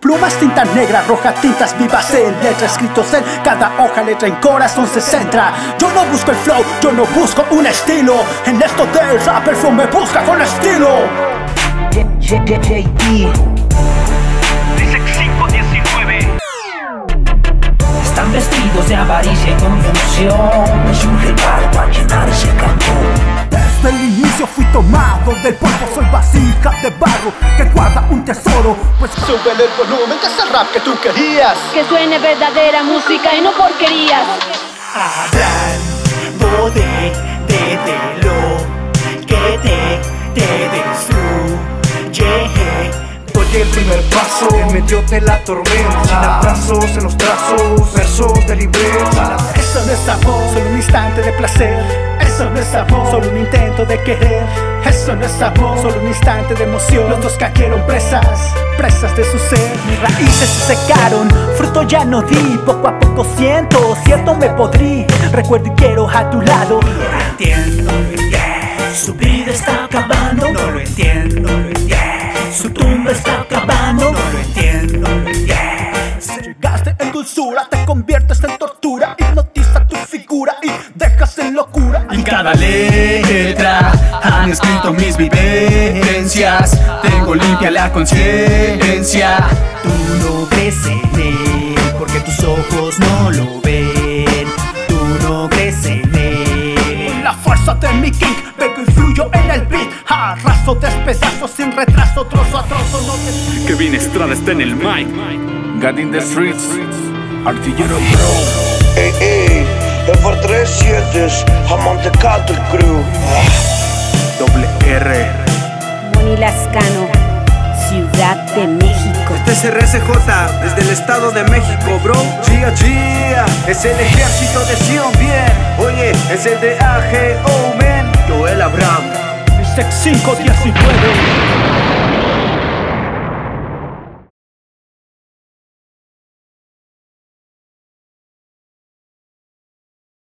Plumas, tinta negra, roja, tintas vivas en letra, escritos en cada hoja, letra en corazón se centra. Yo no busco el flow, yo no busco un estilo. En esto del rap el flow me busca con estilo. Dice 519. Están vestidos de avaricia y confusión. Es un rival para llenar ese cantón. Desde el inicio fui tomado del polvo, soy vasija de barro que guarda un tesoro. Pues súbele el volumen, que es el rap que tú querías. Que suene verdadera música y no porquerías. Hablando de lo que te destruye. Doy el primer paso en medio de la tormenta, sin abrazos en los trazos, versos de libreta. Eso no es amor, solo un instante de placer. Eso no es amor, solo un intento de querer. Eso no es amor, solo un instante de emoción. Los dos cayeron presas de su ser. Mis raíces se secaron, fruto ya no di. Poco a poco siento, cierto me podrí. Recuerdo y quiero a tu lado. No lo entiendo, su vida está acabando. No lo entiendo, su tumba está acabando. No lo entiendo, Si llegaste en dulzura, te conviertes en tortura. Hipnotiza tu figura y dejas en locura. En cada letra han escrito mis vivencias. Tengo limpia la conciencia. Tú no crees en él porque tus ojos no lo ven. Tú no crees en él. La fuerza de mi king, vengo y fluyo en el beat. Arraso, despedazo sin retraso, trozo a trozo. No te... Kevin Estrada está en el mic. God in the streets. Artillero Pro. Ey, ey, el for 37, Amante Cattle Crew. Doble R. Moni Lascano, Ciudad de México. Este es RCJ, desde el Estado de México, bro. Gia, gia, es el ejército de Sion, bien. Oye, es el de AGO, man. Joel Abraham. Dice 519.